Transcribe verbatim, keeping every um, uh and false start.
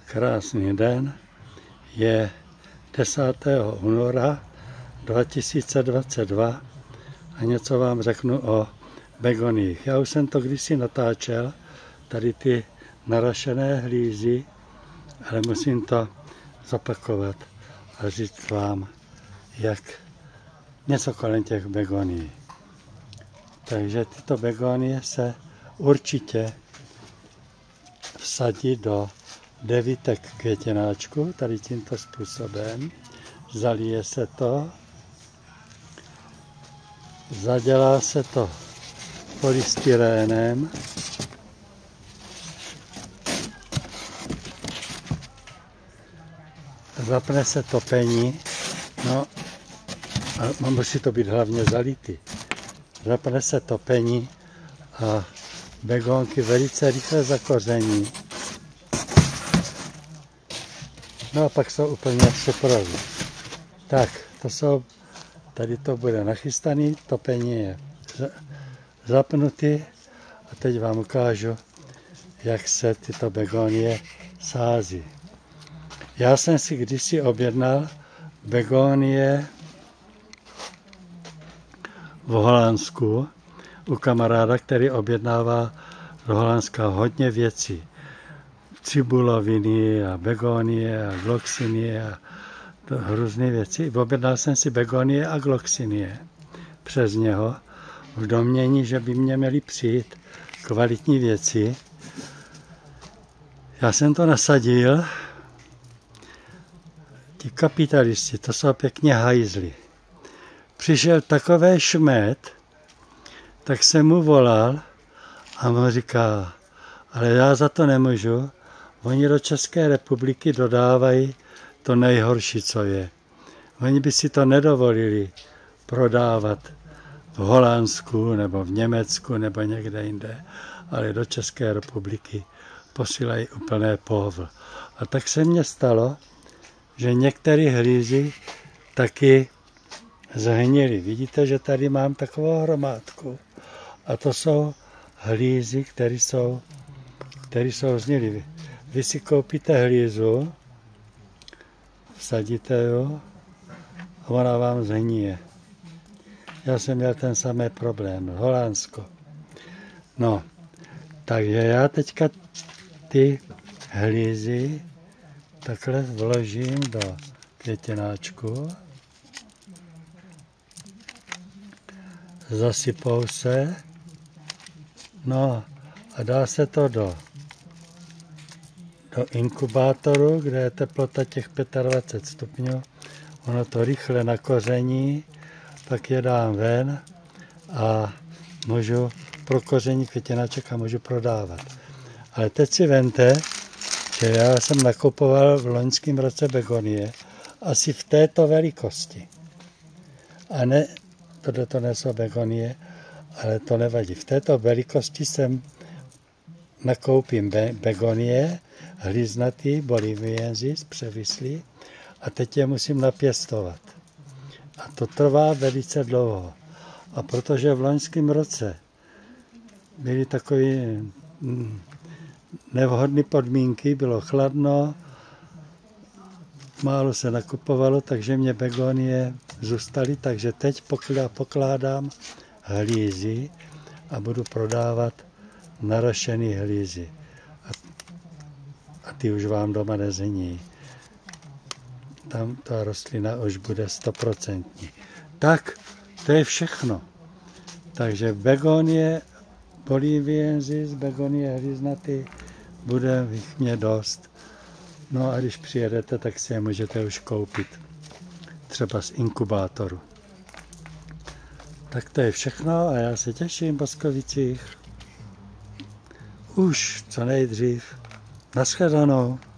Krásný den, je desátého února dva tisíce dvacet dva a něco vám řeknu o begoniích. Já už jsem to kdysi natáčel, tady ty narašené hlízy, ale musím to zopakovat a říct vám, jak něco kolem těch begonií. Takže tyto begonie se určitě vsadí do devítek květináčku, tady tímto způsobem. Zalije se to, zadělá se to polystyrénem, zapne se topení, no a musí to být hlavně zalitý. Zapne se topení a begonky velice rychle zakoření. No a pak jsou úplně suprový. Tak, to jsou, tady to bude nachystaný, topení je zapnutý a teď vám ukážu, jak se tyto begonie sází. Já jsem si kdysi objednal begonie v Holandsku u kamaráda, který objednává do Holandska hodně věcí. Cibuloviny a begonie a gloxinie a to různé věci. Objednal jsem si begonie a gloxinie přes něho v domnění, že by mě měly přijít kvalitní věci. Já jsem to nasadil. Ti kapitalisti, to jsou pěkně hajzli. Přišel takový šmet, tak jsem mu volal a mu říká, ale já za to nemůžu. Oni do České republiky dodávají to nejhorší, co je. Oni by si to nedovolili prodávat v Holandsku nebo v Německu nebo někde jinde, ale do České republiky posílají úplné povl. A tak se mně stalo, že některé hlízy taky zhnily. Vidíte, že tady mám takovou hromádku. A to jsou hlízy, které jsou, které jsou zhnily. Vy si koupíte hlízu, vsadíte jo a ona vám zhníje. Já jsem měl ten samý problém, Holandsko. No, takže já teďka ty hlízy takhle vložím do květináčku. Zasypou se. No a dá se to do, do inkubátoru, kde je teplota těch dvacet pět stupňů. Ono to rychle nakoření, pak je dám ven a můžu pro koření květináček a můžu prodávat. Ale teď si vemte, že já jsem nakupoval v loňském roce begonie asi v této velikosti. A ne, tohle to nejsou begonie, ale to nevadí. V této velikosti jsem nakoupím be, begonie, hlíznatý, boliviensis, převislý, a teď je musím napěstovat. A to trvá velice dlouho. A protože v loňském roce byly takové mm, nevhodné podmínky, bylo chladno, málo se nakupovalo, takže mě begonie zůstaly, takže teď pokládám hlízy a budu prodávat narašený hlízy. A, a ty už vám doma nezhní. Tam ta rostlina už bude stoprocentní. Tak, to je všechno. Takže begonie, boliviensis, begonie hlíznatý, bude jich mě dost. No a když přijedete, tak si je můžete už koupit. Třeba z inkubátoru. Tak to je všechno a já se těším v Boskovicích. Už co nejdřív. Naschledanou.